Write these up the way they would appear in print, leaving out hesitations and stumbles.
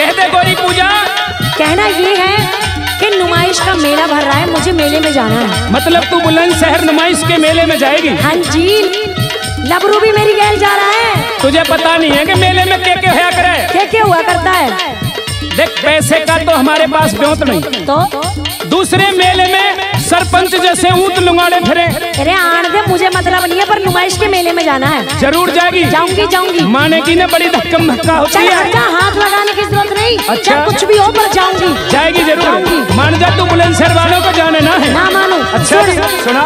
कह दे गोरी पूजा। कहना ये है कि नुमाइश का मेला भर रहा है, मुझे मेले में जाना है। मतलब तू बुलंदशहर नुमाइश के मेले में जाएगी? हाँ जी, लबरू भी मेरी गैल जा रहा है। तुझे पता नहीं है कि मेले में क्या क्या करे? क्या हुआ करता है? देख, पैसे का तो हमारे पास ब्योत नहीं, तो दूसरे मेले में सरपंच जैसे ऊंट लुंगाड़े फिरे। अरे आन दे, मुझे मतलब नहीं है, पर नुमाइश के मेले में जाना है। जरूर जाएगी? जाऊंगी। माने की ना बड़ी धक्कम धक्का होती है। हाथ लगाने की जरूरत नहीं। अच्छा, कुछ भी हो पर जाऊंगी। जाएगी जरूर। मान जा, तू बुलंदशहर वालों को जाने ना है? ना मानो। अच्छा सुना,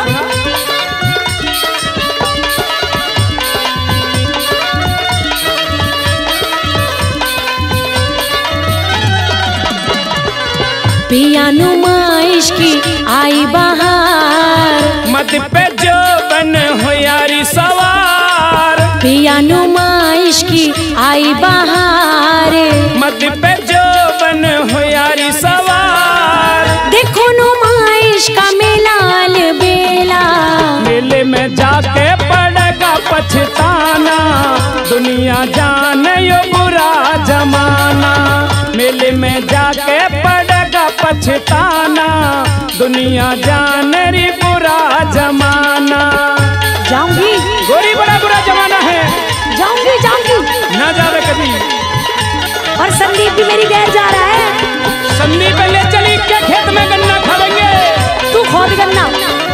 पिया नुमाइश की आई बहार, मत पे जो बन हो यारी सवार। पिया नुमाइश की आई बहार, मत पे जो बन हो यारी सवार। देखो नुमाइश का मेलाल बेला, मेले में जाके पड़ेगा पछताना, दुनिया जाने यो बुरा जमाना। मेले में जाके पड़ेगा पछताना, दुनिया जाने री बुरा जमाना। जाऊंगी गोरी, बड़ा बुरा जमाना है। जाऊंगी ना जावे कभी। और संदीप भी मेरी गैर जा रहा है। संदीप ले चली क्या खेत में गन्ना खा लेंगे? तू खोद गन्ना।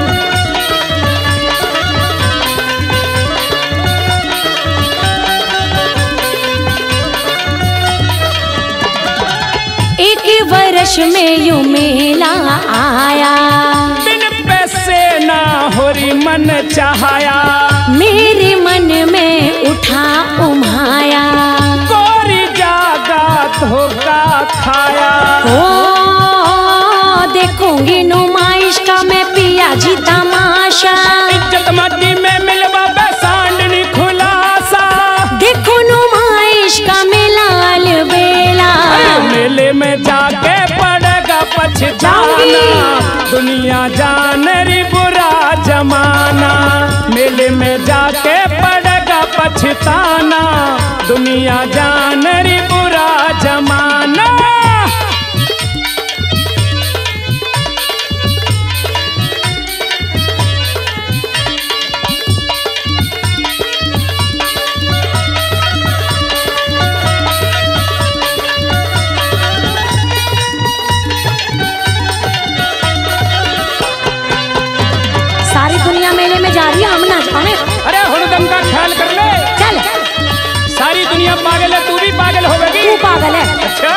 एक वर्ष में यूं मेला आया, बिन पैसे ना होरी मन चाहाया। मेरे मन में उठा उम्हाया, गोरी जागा धोखा खाया। ओ देखूंगी नुमाइश का मैं पिया जी तमाशा, इज्जत माटी में मिलवा सांडनी खुलासा। देखो नुमाइश का मेलाल बेला, मेले में जाके पड़ेगा पछताना, दुनिया जाने री बुरा जमाना। मेले में जाके पड़ेगा पछताना, दुनिया जाने री बुरा जमाना। मेले में जा रही है, हम ना जाने। अरे हुड़दम का ख्याल कर ले। चल, सारी दुनिया पागल है, तू भी पागल होगी। तू पागल है। अच्छा,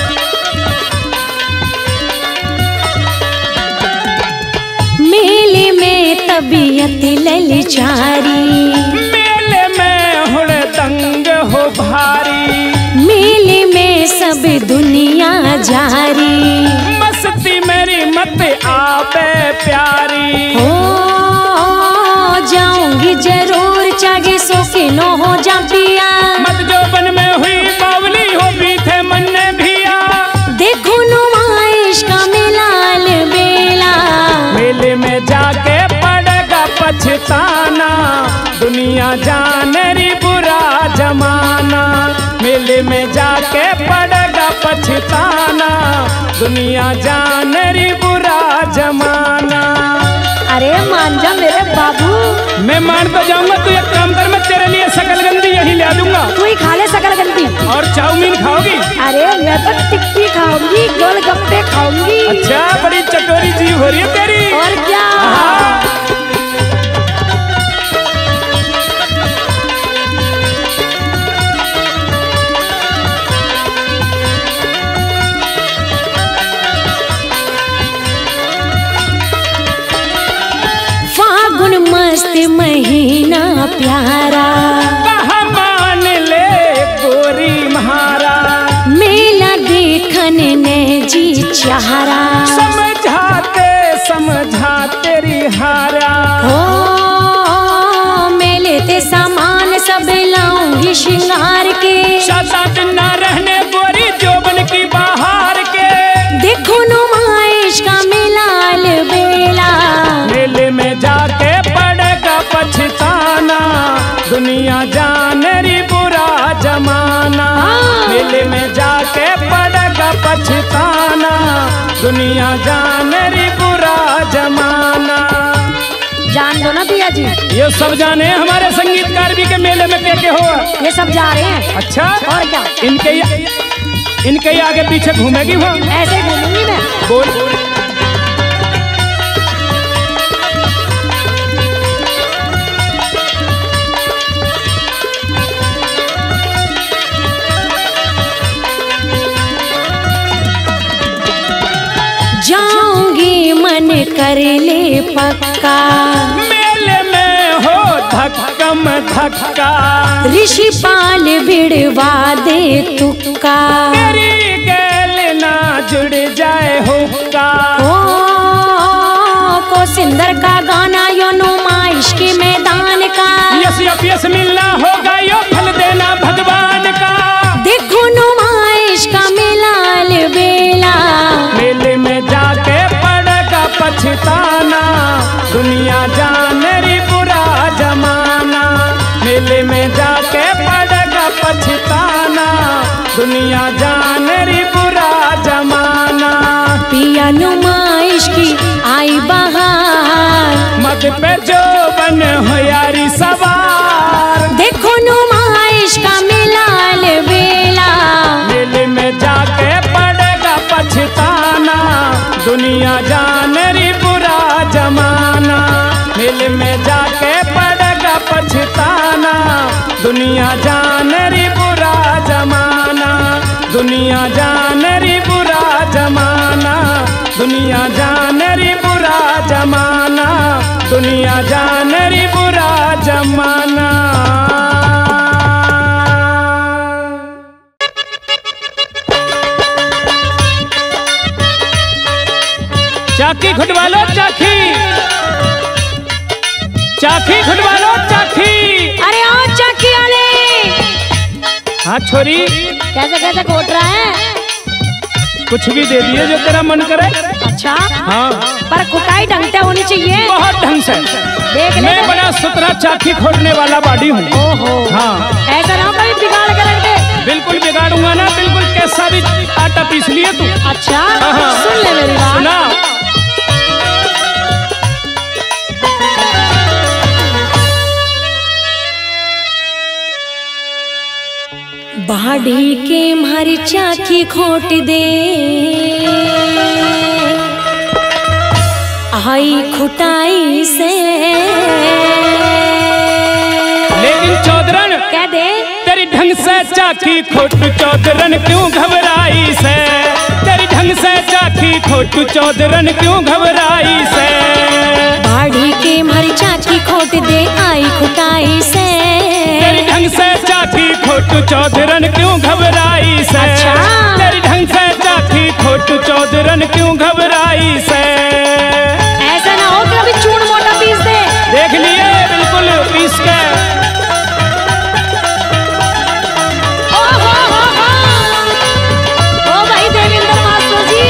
मेले में तबीयत ललचारी, मेले में हुड़दंग हो भारी। मेले में सब दुनिया जारी, मस्ती मेरी मत आवे प्यारी। हो जाऊंगी जरूर, चाहे सो के नो हो जा पिया। मत जो बन में हुई बावली हो भी थे मन ने भिया। देखो नुमाइश का मेलाल बेला, मेले में जाके पड़ेगा पछताना, दुनिया जाने री बुरा जमाना। मेले में जाके पड़ेगा पछताना, दुनिया जाने री बुरा जमाना। अरे मान जा मेरे बाबू। मैं मान तो जाऊंगा, तू एक काम कर, मैं तेरे लिए शकलकंदी यही ले दूंगा। तू ही खा ले शकलकंदी। और चाउमीन खाओगी? अरे मैं तो टिक्की खाऊंगी, गोलगप्पे खाऊंगी। अच्छा, बड़ी चटोरी जीव हो रही है तेरी। और क्या। फागुन मस्त महीना प्यारा, कहाँ मान ले गोरी म्हारा। मेला देखन ने जी चारा, समझा तेरी हारा। हो मेले ते सामान सब लाऊंगी श्रृंगार के। सात ना रहने गोरी जोबन की बाहर के। देखो नुमाइश का मेलाल बेला, मेले में जाके पड़ेगा पछताना, दुनिया जाने री बुरा जमाना। मेले में जाके जाने री बुरा जमाना। जान दो ना पिया जी। ये सब जाने हमारे संगीतकार भी के मेले में के हो। ये सब जा रहे हैं। अच्छा और क्या? इनके आगे पीछे घूमेगी वो। ऐसे घूमूंगी मैं। बोल। जाऊंगी मन कर ले पक्का, मेले में हो धक्कम धक्का, ऋषिपाल बिड़वा दे तुक्का, तेरी गैल ना जुड़ जाए हुक्का। ओ को सिंदर का गाना यो नुमाइश के मैदान का, यस मिलना होगा यो फल देना भगवान का। देखो नुमाइश का मिलाल बेला, मेले में जाके पड़ेगा पछताना, दुनिया जाने री बुरा जमाना। मेले में जाके पड़ेगा पछताना, दुनिया जाने री बुरा जमाना। पिया नुमाइश की आई बहार, मत पे जो बन हो यारी सवार, देखो नुमाइश का मिलाल बेला, मेले में जाके पड़ेगा पछताना, दुनिया जाने री बुरा जमाना। मेले में जाके पड़ेगा पछताना, दुनिया जाने री बुरा जमाना। दुनिया जाने री बुरा जमाना, दुनिया जाने री बुरा जमाना, दुनिया जाने री बुरा जमाना। चाकी खुटवा लो चाकी, चाकी खुटवा लो चाकी। अरे आओ चाकी वाले। हाँ छोरी, कैसे कैसे खोट रहा है? कुछ भी दे दिए जो तेरा मन करे। अच्छा हाँ, पर कुटाई ढंग से होनी चाहिए। बहुत ढंग से। देख ले, मैं बड़ा सुथरा चाकी खोटने वाला बाडी हूँ। ओहो, हाँ, ऐसा ना कभी बिगाड़ के रख दे। बिल्कुल बिगाड़ूंगा ना, बिल्कुल कैसा भी आटा पीस लिए तू। अच्छा हाँ। सुन ले मेरी बात। सुना। बाड़ी के मरचा की खोट दे, आई खुटाई से। लेकिन चौधरन कह दे, तेरी ढंग से चाकी खोट चौधरन क्यों घबराई से, तेरी ढंग से चाकी खोट चौधरन क्यों घबराई से। बाड़ी के मरचा की खोट दे, आई खुटाई से। तेरी ढंग से चाकी खोट चौधरन क्यों घबराई से। अच्छा। तेरी ढंग से चाकी खोट चौधरन क्यों घबराई से। ऐसा ना हो कि अभी चूड़ मोटा पीस दे। देख लिए बिल्कुल पीस के। ओ भाई देवेंद्र मास्टर जी।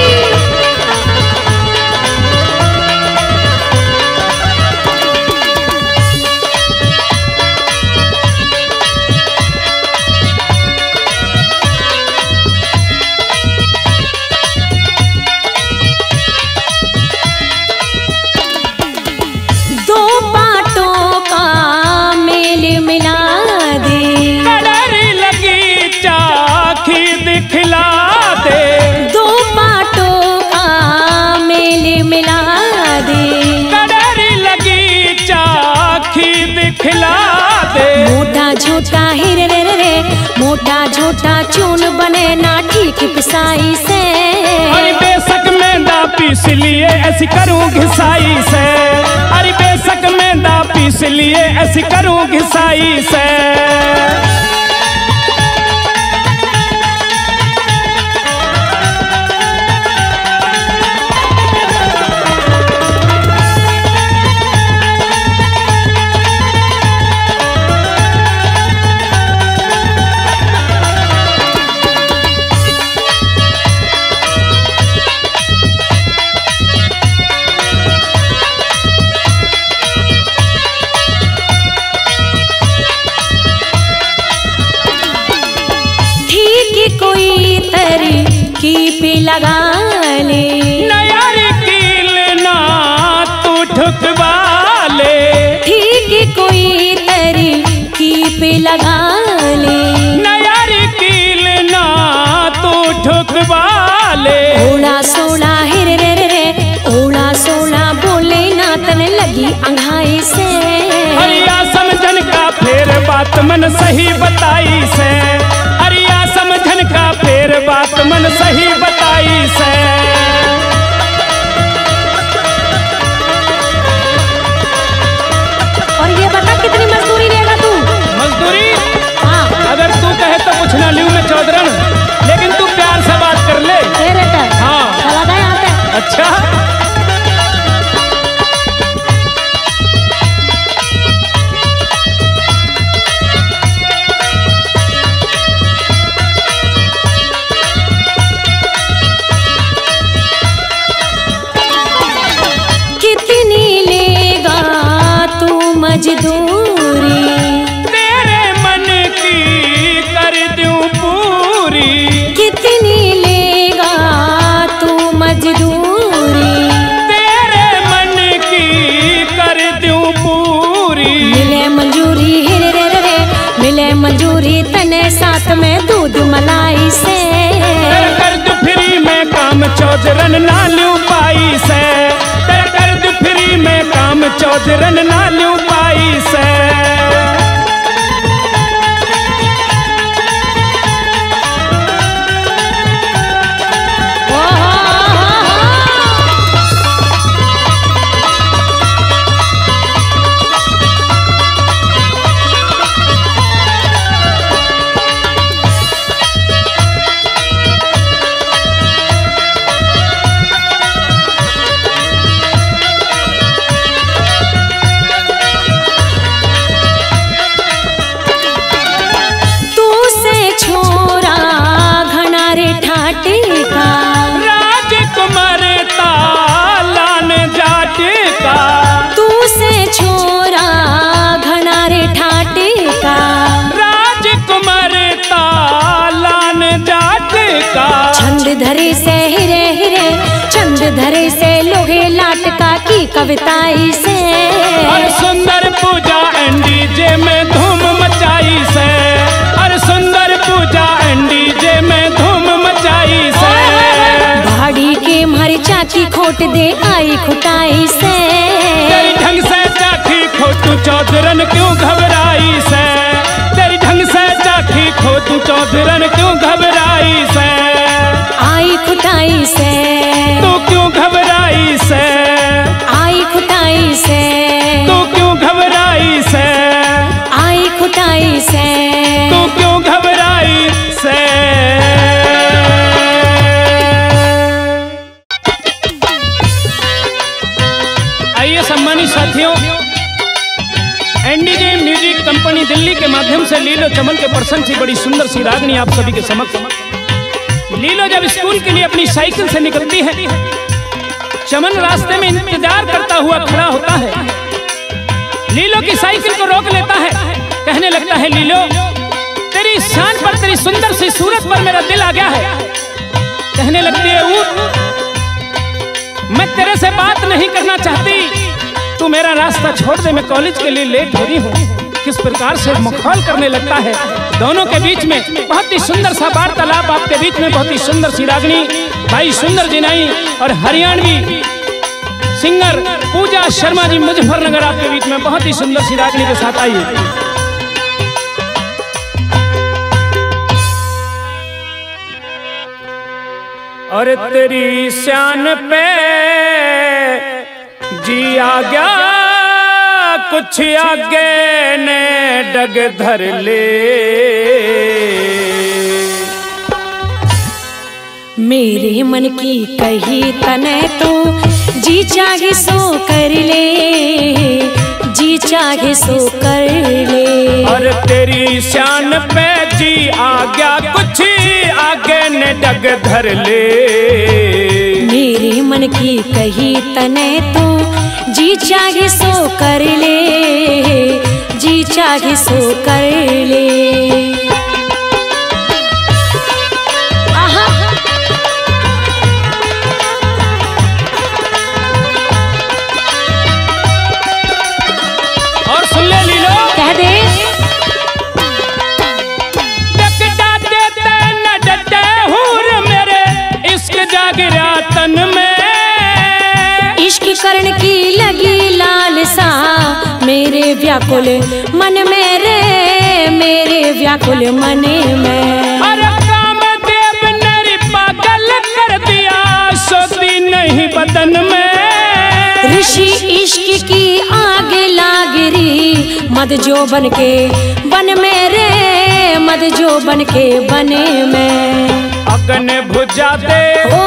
झूठा हिरे रे रे रे, मोटा झूठा चून बने ना ठीक पिसाई से। अरे बेशक मैदा पीस लिए ऐसी करूं घिसाई से। अरे बेशक मैदा पीस लिए ऐसी करूं घिसाई से। कोई तरकीब लगा ले नया लगा ले, नयारी कील ना तू ठुकवा ले। ओला सोला हिर रे रे रे, ओला सोला बोले ना तन लगी अंघाई से। अरिया समझन का फेर बात मन सही बताई से, अरिया समझन का फेर बात मन सही बताई से। और ये बता कितनी मजदूरी लेगा तू? मजदूरी? हाँ। अगर तू कहे तो कुछ ना लूं मैं चौधरन, लेकिन तू प्यार से बात कर ले। हाँ चला गया यहाँ पे। अच्छा मजदूरी, तेरे मन की कर दूं पूरी। कितनी लेगा तू मजदूरी, तेरे मन की कर दूं पूरी। मिले मंजूरी हिर रे रे रे, मिले मंजूरी तने साथ में दूध मलाई से। कर दू फ्री में काम चौधरन ना लूं पाई से, कर दू फ्री में काम चौधरन ना लूं पाई से। राजकुमार तालान जाटे का, तू से छोरा घना रे ठाटे का। राजकुमार तालान जाटे का। छंद धरे से हिरे हिरे, छंद धरे से लोहे लाटका की कविताई से। और सुंदर पूजा एनडीजे में धूम मचाई से, और सुंदर पूजा एनडीजे में धूम मचाई से। भाड़ी के मारी चाकी खोट दे आई खुटाई से। तेरी ढंग से चाकी खोटू चौधरन क्यों घबराई से, तेरी ढंग से चाकी खोटू चौधरन क्यों घबराई से। आई खुटाई से, तू क्यों घबराई से, आई खुटाई से, तू क्यों घबराई से, आई खुटाई से, तू क्यों घबराई से। आइए सम्मानित साथियों, एनडीजे म्यूजिक कंपनी दिल्ली के माध्यम से लीलो चमन के पर्सन सी बड़ी सुंदर सी रागनी आप सभी के समक्ष। लीलो जब स्कूल के लिए अपनी साइकिल से निकलती है, चमन रास्ते में इंतजार करता हुआ खड़ा होता है। लीलो की साइकिल को रोक लेता है, कहने लगता है लीलो तेरी शान पर, तेरी सुंदर सी सूरत पर मेरा दिल आ गया है। कहने लगती है ऊठ, मैं तेरे से बात नहीं करना चाहती, तू मेरा रास्ता छोड़ दे, मैं कॉलेज के लिए लेट हो रही हूँ। किस प्रकार से मखौल करने लगता है दोनों के बीच में। बहुत ही सुंदर सा वार्तालाप आपके बीच में, बहुत ही सुंदर सी रागनी भाई सुंदर जिनाई और हरियाणवी सिंगर पूजा शर्मा जी मुजफ्फरनगर आपके बीच में बहुत ही सुंदर सी रागनी के साथ आई। और तेरी शान पे जी आ गया कुछ आगे ने डग धर ले। मेरे मन की कही तने तो जी चाहे सो कर ले, जी चाहे सो कर ले। और तेरी शान पे जी आ गया कुछ आगे ने डग धर ले। मेरे मन की कही तने तो जी चाहे सो कर ले, जी चाहे सो कर ले। व्याकुल मन में रे, मेरे व्याकुल मन में। अरे कामदेव ने पागल कर दिया, सोती नहीं बदन में। ऋषि इश्क की आग लाग री, मद जो बन के बन में रे, मद जो बन के बने में। अगन बुझा दे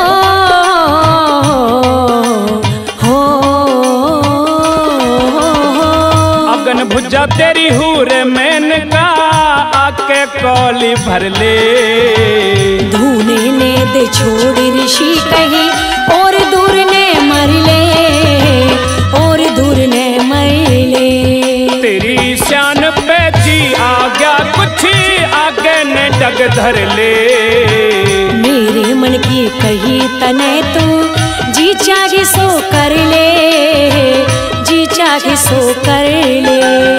अगन बुझा तेरी हूर मेनका, आके कौली भर ले। धूने ने दे छोड़ ऋषि कहीं, और दूर ने मर ले, और दूर ने मर ले। तेरी शान पे जी आ गया कुछ, आगे ने डग धर ले। मेरे मन की कही तने तू, जी चाहे सो कर ले, जी चाहे सो कर ले।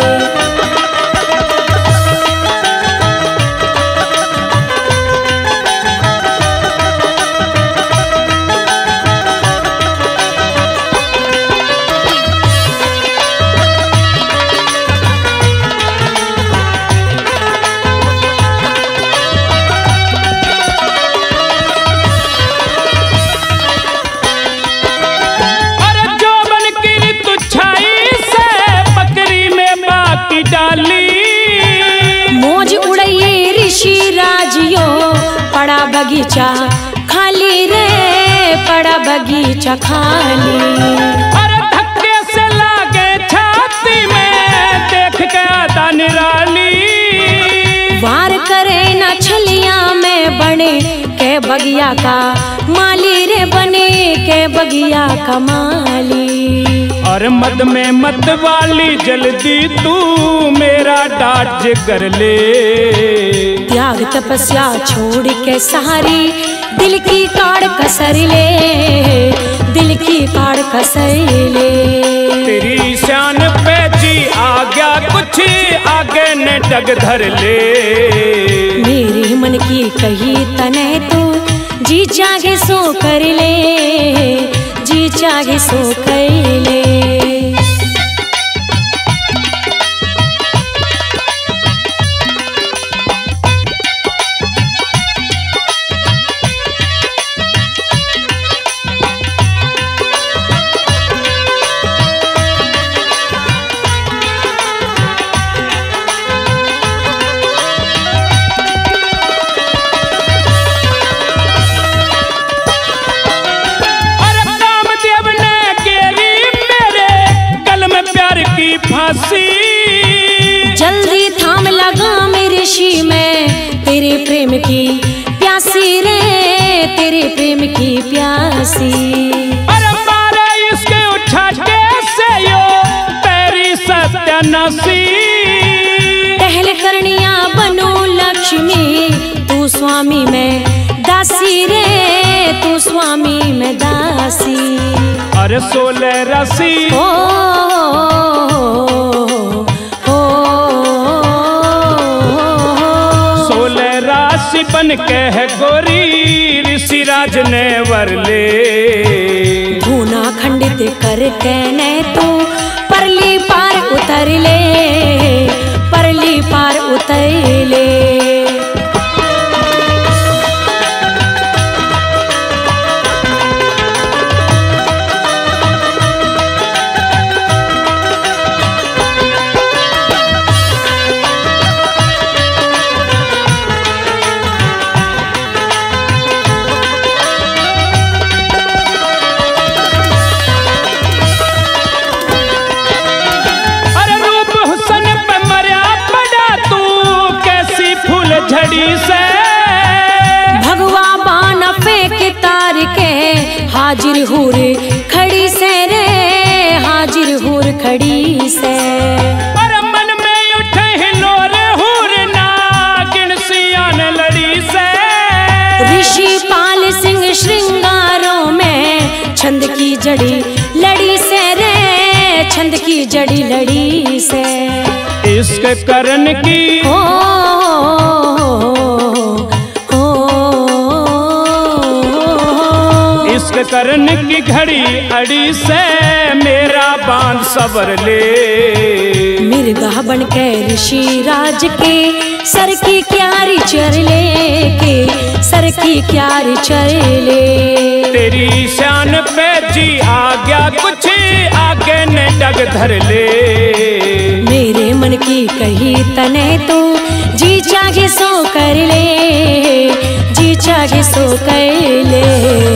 पड़ा बगीचा खाली रे, पड़ा बगीचा खाली। अरे धक्के से लागे छाती में, देख के आता निराली। वार करे ना छलिया में, बने के बगिया का माली रे, बने के बगिया का माली। और मद में मत वाली जल्दी तू, मेरा डांट कर ले। त्याग तपस्या छोड़ के सहारी, दिल की काड़ कसर ले, दिल की काड़ कसर ले। तेरी शान पे जी आ गया कुछ, आगे ने डग धर ले। मेरे मन की कही तने तू, जी चाहे सो कर ले, जी चाहे सो कर ले। जल्दी थाम लगा मेरे ऋषि में, तेरे प्रेम की प्यासी रे, तेरे प्रेम की प्यासी। अरे मारे इसके उठा कैसे यो, तेरी सत्यानाशी। टहल करनिया बनो लक्ष्मी, तू स्वामी में दासी रे, तू स्वामी में दासी। अरे 16 राशि बन के है गोरी, ऋषि राज ने वर ले। धूना खंडित करके ने तू, परली पार उतर ले, परली पार उतर ले। भगवा बाना फेंक तार के, हाजिर हूर खड़ी से रे, हाजिर हूर खड़ी से। पर मन में उठे हिलोरे हूर, नागिन सियान लड़ी से। ऋषि पाल सिंह श्रृंगारों में, छंद की जड़ी लड़ी से रे, छंद की जड़ी लड़ी से। इश्क करन की इश्क करन की घड़ी अड़ी से, मेरा बांध सबर ले। मिर्गा बन के ऋषि राज के सर की क्यारी चर ले सर की क्यारी चर ले। तेरी शान पे जी आ गया कुछ आगे ने डग धर ले। मेरे मन की कही तने तो जी चाहे सो कर ले जी चाहे सो कर ले।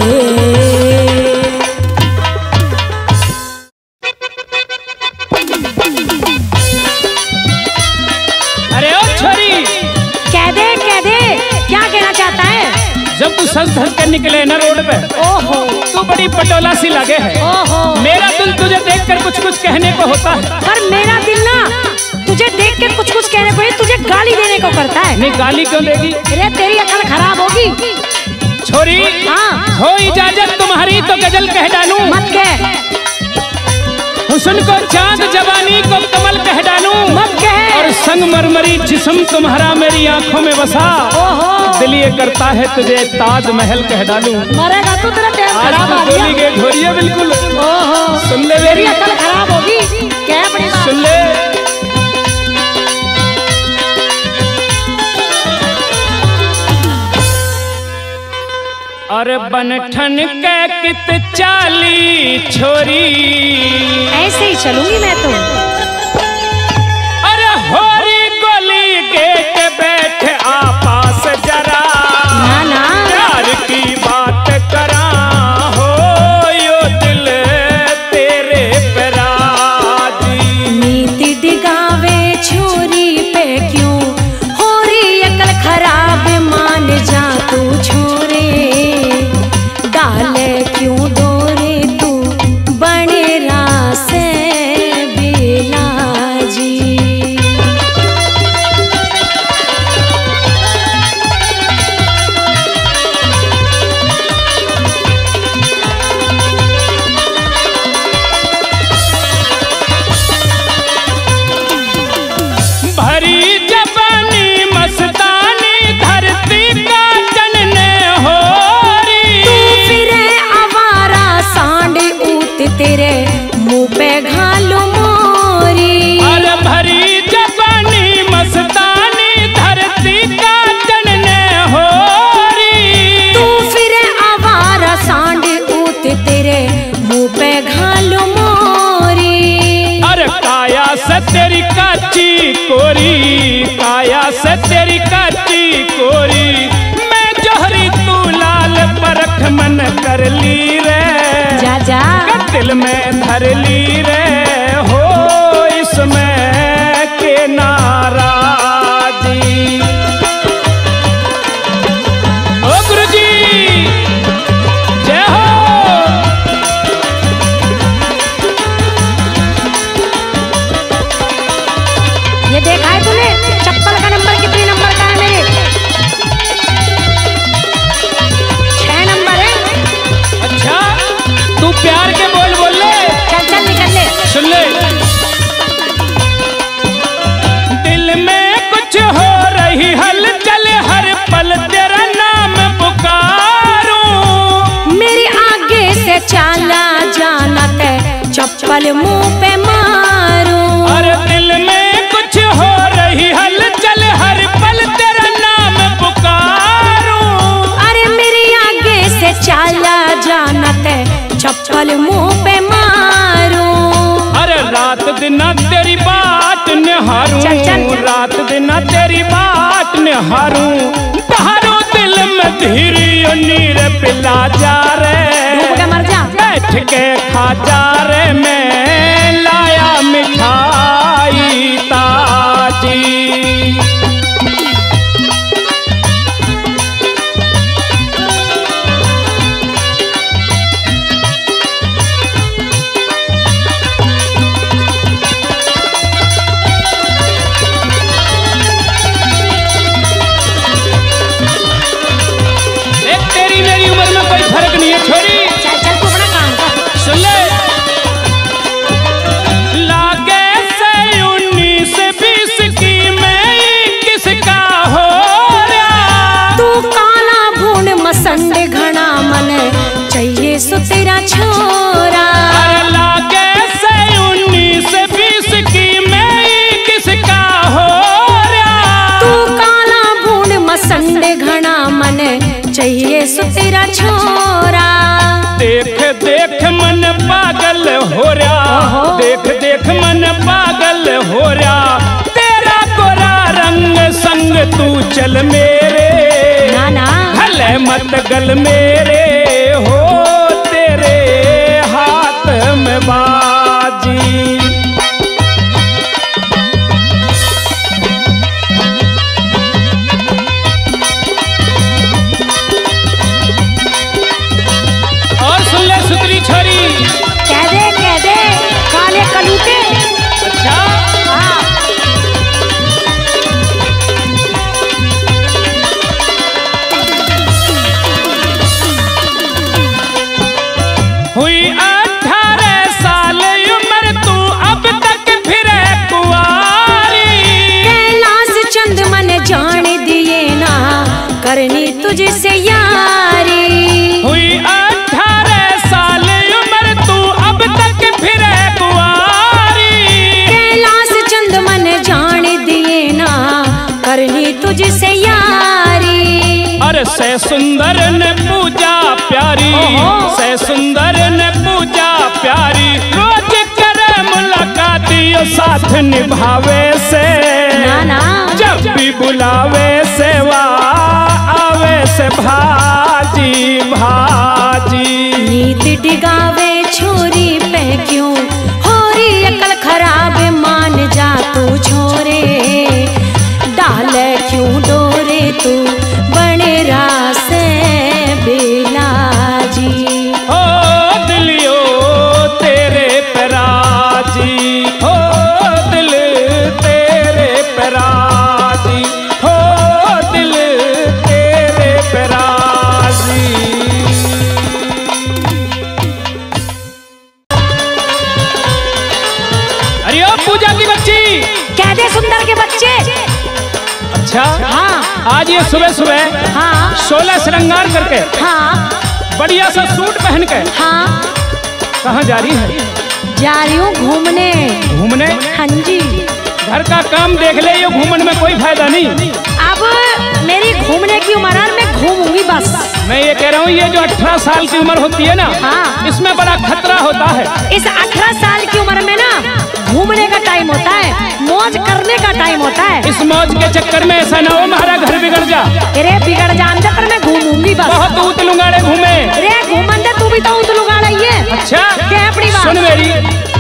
अरे ओ छोरी, कह दे क्या कहना चाहता है? जब तू सज धज के निकले ना रोड पे, ओहो तू बड़ी पटोला सी लगे है। ओहो मेरा दिल तुझे देखकर कुछ कुछ कहने को होता है। पर मेरा दिल ना तुझे देख के कुछ कुछ कहने को तुझे गाली देने को करता है। नहीं गाली क्यों देगी? अरे तेरी अकल खराब होगी। छोरी हाँ हो इजाजत तुम्हारी तो गजल कह डालूं। मत कह। हुस्न को चांद जवानी को कमल कह डालूं। मत कह। और संगमरमरी जिस्म तुम्हारा मेरी आंखों में बसा। ओहो दिल ये करता है तुझे ताजमहल कह डालूं। मरेगा तू, तेरा टेम खराब आ गया। गेट हो रही है बिल्कुल। ओहो सुन ले तेरी अकल खराब होगी। क्या पड़ेगा? सुन ले। और बनठन के कित चाली छोरी, ऐसे ही चलूंगी मैं तो। अरे होरी गोली गेट बैठ आपास जरा ना ना प्यार की बात करा हो यो दिल तेरे पे राजी। नीति डिगावे छोरी पे क्यों हो रही अकल खराब मान जा तू छोरे डाले क्यों डोरे तू बने रासे बिलाजी। भरी जवानी मस्तानी धरती का जनने हो रही। तू फिरे आवारा सांड ऊत तेरे मुंह पे घालो मोरी। अरे भरी जवानी मस्तानी धरती का जनने हो रही। तू फिरे आवारा सांड ऊत तेरे मुंह पे घालो मोरी। अरे काया से तेरी काची कोरी, काया से तेरी काची कोरी, मैं जोहरी तू लाल परख मन कर ली रे। जा जा दिल में धर ली रे हो इसमें के नाराजी। ओ गुरुजी जय हो। ये देखा है तूने चप्पल का नंबर कितने नंबर का है? मेरे 6 नंबर है। अच्छा तू प्यार के बोल ले। चल चल निकल ले। सुन ले। दिल में कुछ हो रही हलचल हर पल तेरा नाम पुकारूं। मेरे आगे से चाला जाना ते चप्पल मुंह पे मारूं। अरे दिल में कुछ हो रही हलचल हर पल तेरा नाम पुकारूं। अरे मेरे आगे से चाला जाना ते चप्पल मुंह पे मारूं। अरे रात दिन तेरी बात निहारूं। चल, चल। रात दिन तेरी बात निहारूं। बहारूं दिल में धीरी नीर पिला जा रे। डूब के मर जा। बैठ के खा जा रे मैं लाया मिठाई ताजी। एक तेरी मेरी उम्र में कोई फर्क नहीं है छोरी। चल चल तू अपना काम कर। सुन ले। लागे से 19-20 की मैं किसका हो रहा। तू काला भून मसंड घना मन चाहिए सो तेरा छोरा। अरे लागे से 19-20 की मैं चाहिए सो तेरा छोरा। देख देख मन पागल हो रहा, देख देख मन पागल हो रहा, तेरा गोरा रंग संग तू चल मेरे, ना ना हले मत गल मेरे हो, तेरे हाथ में बाजी। और सुन ले सुतरी छोरी, कह दे काले कलूटे। अच्छा हाँ हुई 18 साल उम्र तू अब तक फिरे कुंवारी, कैलाश चंद मन जान दिए ना करनी तुझसे यारी। हुई 18 साल उम्र तू अब तक फिरे कुंवारी, कैलाश चंद मन जान दिए ना करनी तुझसे यारी। अरे से सुंदर ने पूजा प्यारी, से सुंदर ने पूजा प्यारी, रोज करे मुलाकात यो साथ निभावे से, ना ना जब भी बुलावे सेवा आवे से भाजी भाजी। नीत डिगावे छोरी पे क्यों हो रही अकल खराब, मान जा तू छोरे, डाले क्यों डोरे तू बने रासे बिलाजी। हो दिलियो तेरे पराजी, हो दिल तेरे पराजी, हो दिल तेरे पराजी। अरे ओ पूजा की बच्ची, कह दे सुंदर के बच्चे। अच्छा हाँ आज ये सुबह सुबह हाँ 16 श्रृंगार करके हाँ बढ़िया सा सूट पहन के हाँ कहाँ जा रही है? जा रही हूँ घूमने। घूमने? हाँ जी। घर का काम देख ले, ये घूमने में कोई फायदा नहीं। अब मेरी घूमने की उम्र है, मैं घूमूंगी बस। मैं ये कह रहा हूँ, ये जो 18 साल की उम्र होती है ना, हाँ। इसमें बड़ा खतरा होता है। इस 18 साल की उम्र में ना घूमने का टाइम होता है, मौज करने का टाइम होता है। इस मौज के चक्कर में ऐसा ना हो हमारा घर बिगड़ जा। अरे बिगड़ जान पर मैं घूमूंगी बस। बहुत ऊत लुंगाड़े घूमे। अरे घूमन दे, तू भी तो ऊत लुगाड़ा ही है। अच्छा क्या है अपनी बात? सुन मेरी,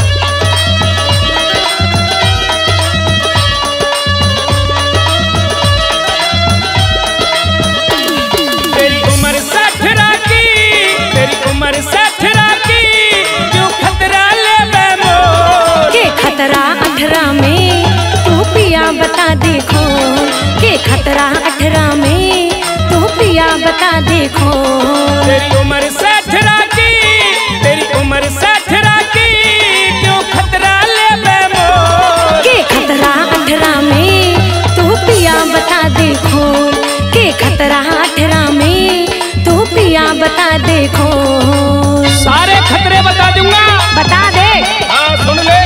तेरी उम्र 60 की, तेरी उम्र 60 की, क्यों खतरा ले बेमो के खतरा 18 में तू पिया बता देखो, के खतरा 18 में तू पिया बता देखो। तेरी उम्र 60 की, तेरी उम्र 60 की, क्यों खतरा ले बेमो के खतरा 18 में तू पिया बता देखो, के खतरा 18 में तू पिया बता देखो। सारे खतरे बता दूंगा। बता दे। हाँ सुन ले,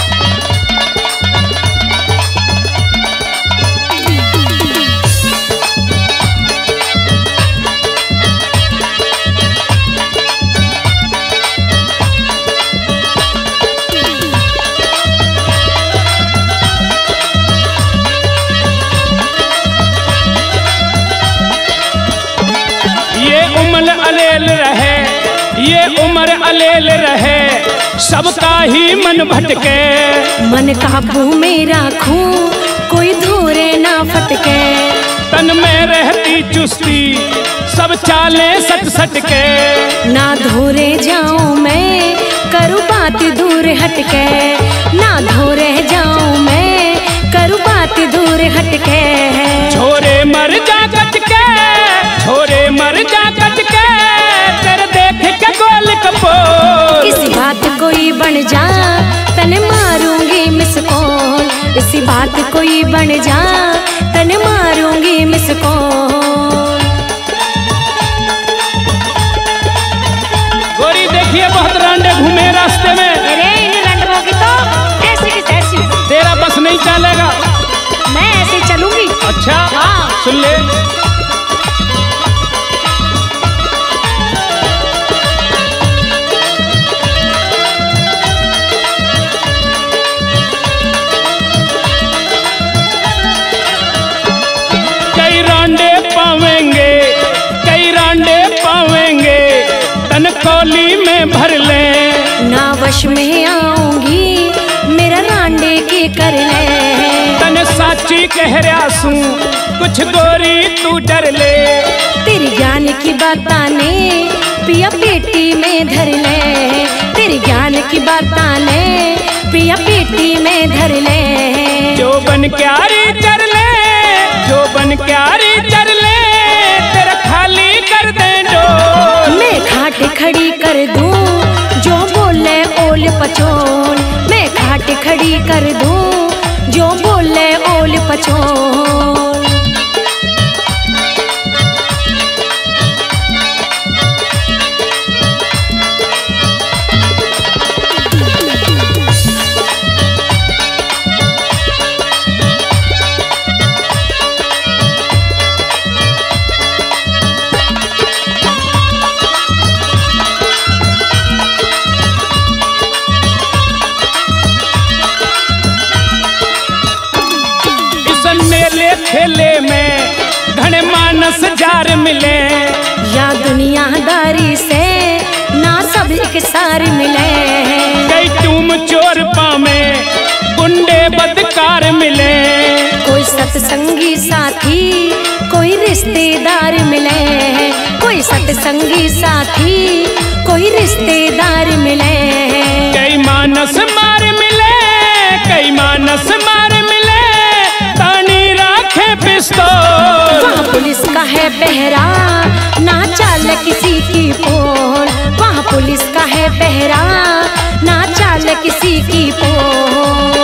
ये उम्र अलेल रहे, ये उम्र अलेल रहे, सबका ही मन भटके, मन काबू में राखूं कोई धूरे ना फटके, तन में रहती चुस्ती सब चाले सट सट के, ना धूरे जाऊं मैं करूँ बात दूर हटके, ना धूरे जाऊं मैं करूँ बात दूर हटके। छोरे मर जा कट के, छोरे मर जा कट के, तेरे देख के गोल कपो, इसी बात कोई बन जा तने मारूंगी मिस कॉल, इसी बात कोई बन जा तने मारूंगी मिस कॉल। गोरी देखिए बहुत रांडे घूमे रास्ते में, अरे इन रंडों की तो ऐसी की तैसी, तेरा बस नहीं चलेगा। मैं ऐसे चलूंगी। अच्छा हाँ। सुन ले, डोली में भर ले। ना वश में आऊंगी मेरा रांडे के कर ले। तने साची कह रहा सू कुछ गोरी तू डर ले। तेरी ज्ञान की बातां ने पिया पेटी में धर ले। तेरी ज्ञान की बातां ने पिया पेटी में धर ले। जो बन क्यारी कर ले, जो बन क्यारी कर ले, तेरा खाली कर दे डोल। मैं खाट खड़ी कर दूं जो बोले ओल पचोल। मैं खाट खड़ी कर दूं जो बोले ओल पचोल। खेले में घने मानस जार मिले। या दुनियादारी से ना सब एक सार मिले। कई तुम चोर पामे गुंडे बदकार मिले। कोई सत्संगी साथी कोई रिश्तेदार मिले। कोई सत्संगी साथी कोई रिश्तेदार मिले। कई मानस मार मिले, कई मानस मार मिले, तानी राखे पिस्तौल। वहाँ पुलिस का है पहरा ना चाल किसी की पोल। वहाँ पुलिस का है पहरा ना चाल किसी की पोल।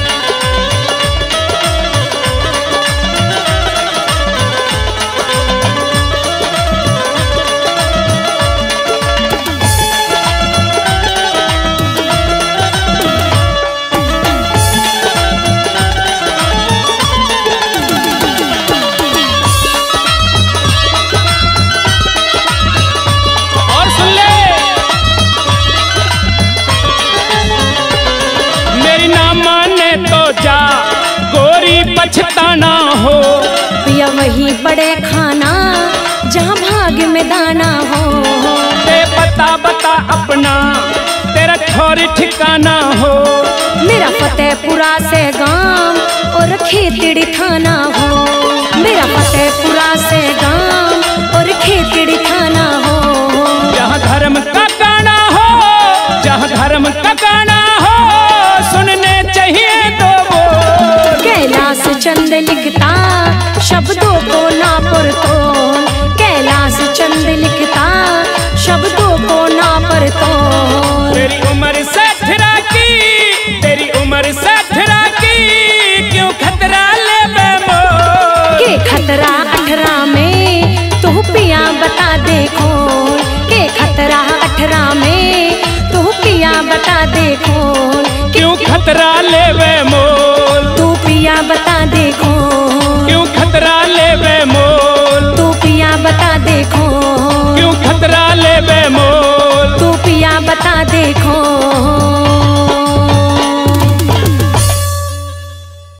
पछताना हो पिया वही बड़े खाना जहाँ भाग में दाना हो। ते बता बता अपना तेरा ठौर ठिकाना हो। मेरा फतेहपुरा से गांव और खेतड़ी थाना हो। मेरा फतेहपुरा से गांव और खेतड़ी थाना हो। जहाँ धर्म का गाना हो, जहाँ धर्म का गाना हो, सुनने चाहिए तो बोल। कैलाश चंद लिखता शब्दों को ना परतोल। कैलाश चंद लिखता शब्दों को ना परतोल। तेरी उम्र 18 की, तेरी उम्र 18 की, क्यों खतरा ले बेमोल। के खतरा 18 में तू पिया बता दे खोल। के खतरा 18 में तू पिया बता दे खोल। क्यों खतरा ले